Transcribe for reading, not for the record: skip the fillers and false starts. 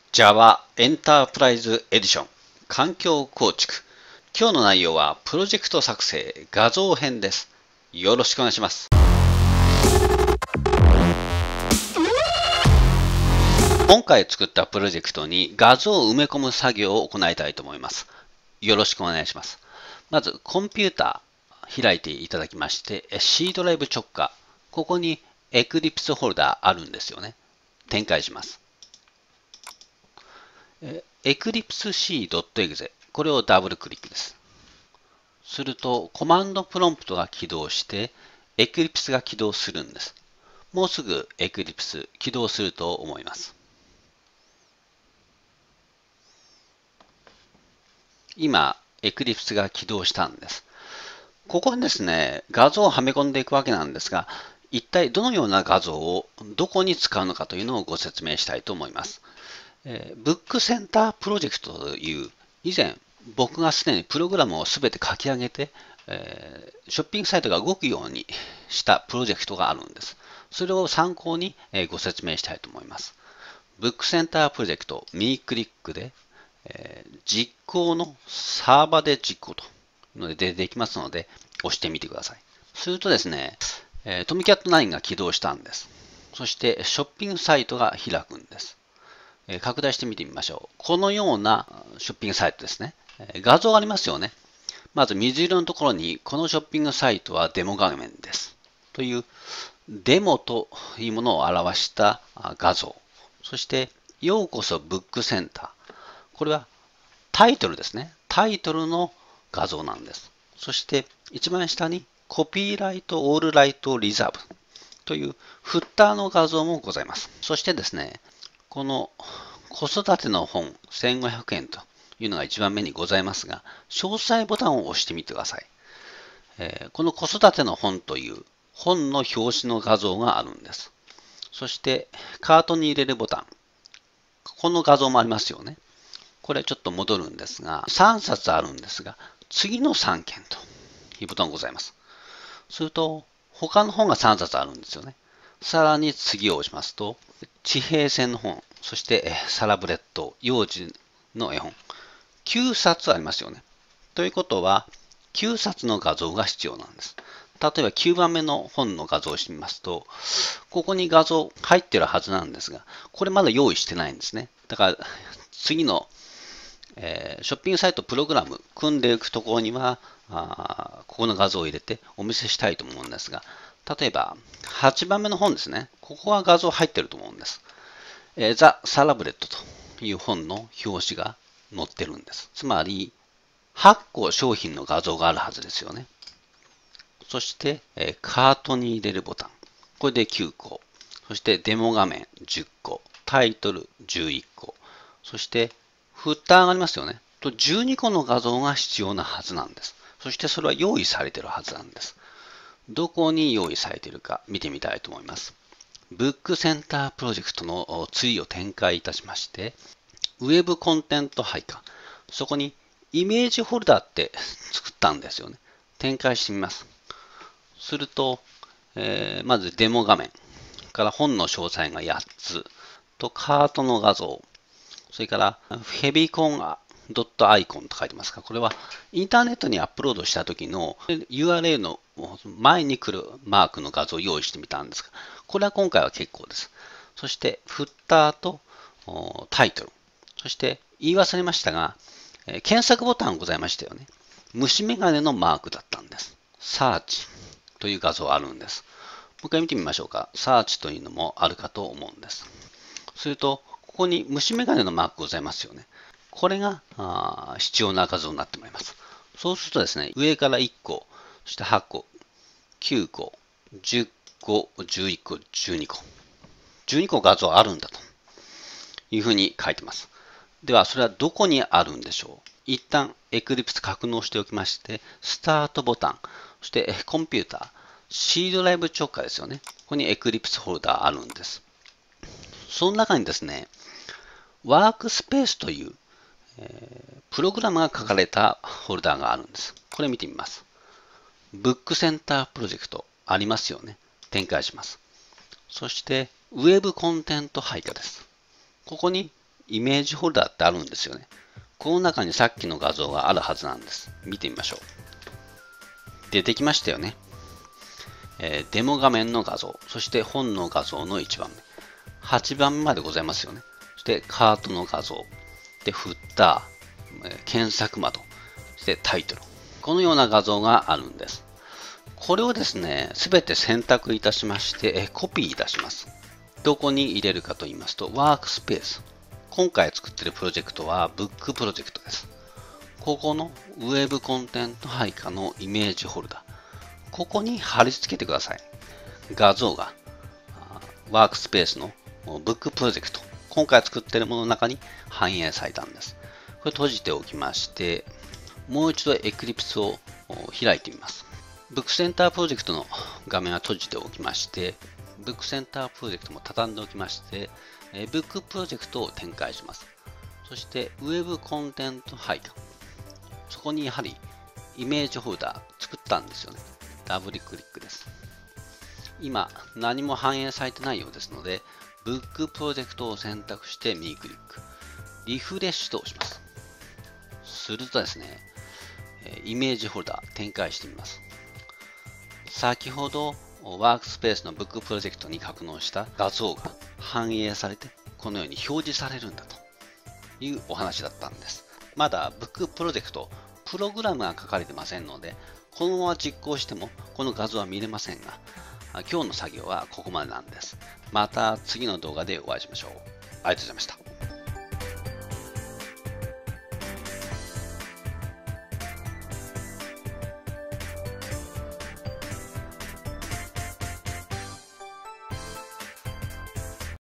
Java エンタープライズエディション環境構築。今日の内容はプロジェクト作成画像編です。よろしくお願いします。今回作ったプロジェクトに画像を埋め込む作業を行いたいと思います。よろしくお願いします。まずコンピューター開いていただきまして C ドライブ直下、ここに Eclipse フォルダあるんですよね。展開します。eclipsec.exe これをダブルクリックです。するとコマンドプロンプトが起動して Eclipse が起動するんです。もうすぐ Eclipse 起動すると思います。今 Eclipse が起動したんです。ここにですね、画像をはめ込んでいくわけなんですが、一体どのような画像をどこに使うのかというのをご説明したいと思います。ブックセンタープロジェクトという以前僕がすでにプログラムをすべて書き上げて、ショッピングサイトが動くようにしたプロジェクトがあるんです。それを参考にご説明したいと思います。ブックセンタープロジェクト右クリックで、実行のサーバで実行というので出てきますので押してみてください。するとですね、トミキャット9が起動したんです。そしてショッピングサイトが開くんです。拡大して見てみましょう。このようなショッピングサイトですね。画像がありますよね。まず水色のところに、このショッピングサイトはデモ画面です。という、デモというものを表した画像。そして、ようこそブックセンター。これはタイトルですね。タイトルの画像なんです。そして、一番下に、コピーライトオールライトリザーブというフッターの画像もございます。そしてですね、この子育ての本1500円というのが一番目にございますが、詳細ボタンを押してみてください。この子育ての本という本の表紙の画像があるんです。そしてカートに入れるボタン。この画像もありますよね。これちょっと戻るんですが、3冊あるんですが、次の3件というボタンがございます。すると、他の本が3冊あるんですよね。さらに次を押しますと、地平線の本、そしてサラブレッド、幼児の絵本、9冊ありますよね。ということは、9冊の画像が必要なんです。例えば9番目の本の画像をしてみますと、ここに画像入ってるはずなんですが、これまだ用意してないんですね。だから次の、ショッピングサイトプログラム組んでいくところには、ここの画像を入れてお見せしたいと思うんですが、例えば8番目の本ですね。ここは画像入ってると思うんです。ザ・サラブレットという本の表紙が載ってるんです。つまり、8個商品の画像があるはずですよね。そして、カートに入れるボタン。これで9個。そして、デモ画面10個。タイトル11個。そして、フッターがありますよね。と12個の画像が必要なはずなんです。そしてそれは用意されているはずなんです。どこに用意されているか見てみたいと思います。ブックセンタープロジェクトのツイーを展開いたしまして、ウェブコンテント配下。そこにイメージフォルダって作ったんですよね。展開してみます。すると、まずデモ画面から本の詳細が8つとカートの画像、それからヘビコンドットアイコンと書いてますが、これはインターネットにアップロードした時の URL の前に来るマークの画像を用意してみたんですが、これは今回は結構です。そしてフッターとタイトル、そして言い忘れましたが、検索ボタンございましたよね。虫眼鏡のマークだったんです。サーチという画像あるんです。もう一回見てみましょうか。サーチというのもあるかと思うんです。すると、ここに虫眼鏡のマークございますよね。これが必要な画像になってまいります。そうするとですね、上から1個、そして8個、9個、10個、11個、12個。12個画像あるんだというふうに書いてます。では、それはどこにあるんでしょう。一旦 Eclipse 格納しておきまして、スタートボタン、そしてコンピューター、C ドライブ直下ですよね。ここに Eclipse フォルダあるんです。その中にですね、ワークスペースという、プログラムが書かれたフォルダがあるんです。これ見てみます。ブックセンタープロジェクトありますよね。展開します。そして、ウェブコンテント配下です。ここにイメージホルダーってあるんですよね。この中にさっきの画像があるはずなんです。見てみましょう。出てきましたよね。デモ画面の画像、そして本の画像の1番目。8番目までございますよね。そしてカートの画像、で、フッター、検索窓、そしてタイトル。このような画像があるんです。これをですね、すべて選択いたしまして、コピーいたします。どこに入れるかと言いますと、ワークスペース。今回作っているプロジェクトは、ブックプロジェクトです。ここのウェブコンテンツ配下のイメージホルダー。ここに貼り付けてください。画像がワークスペースのブックプロジェクト。今回作っているものの中に反映されたんです。これ閉じておきまして、もう一度 Eclipse を開いてみます。ブックセンタープロジェクトの画面は閉じておきまして、ブックセンタープロジェクトも畳んでおきまして、ブックプロジェクトを展開します。そして、ウェブコンテンツ配下。そこにやはりイメージホルダー作ったんですよね。ダブルクリックです。今、何も反映されてないようですので、ブックプロジェクトを選択して右クリック。リフレッシュと押します。するとですね、イメージホルダー展開してみます。先ほどワークスペースのブックプロジェクトに格納した画像が反映されて、このように表示されるんだというお話だったんです。まだブックプロジェクト、プログラムが書かれてませんので、このまま実行してもこの画像は見れませんが、今日の作業はここまでなんです。また次の動画でお会いしましょう。ありがとうございました。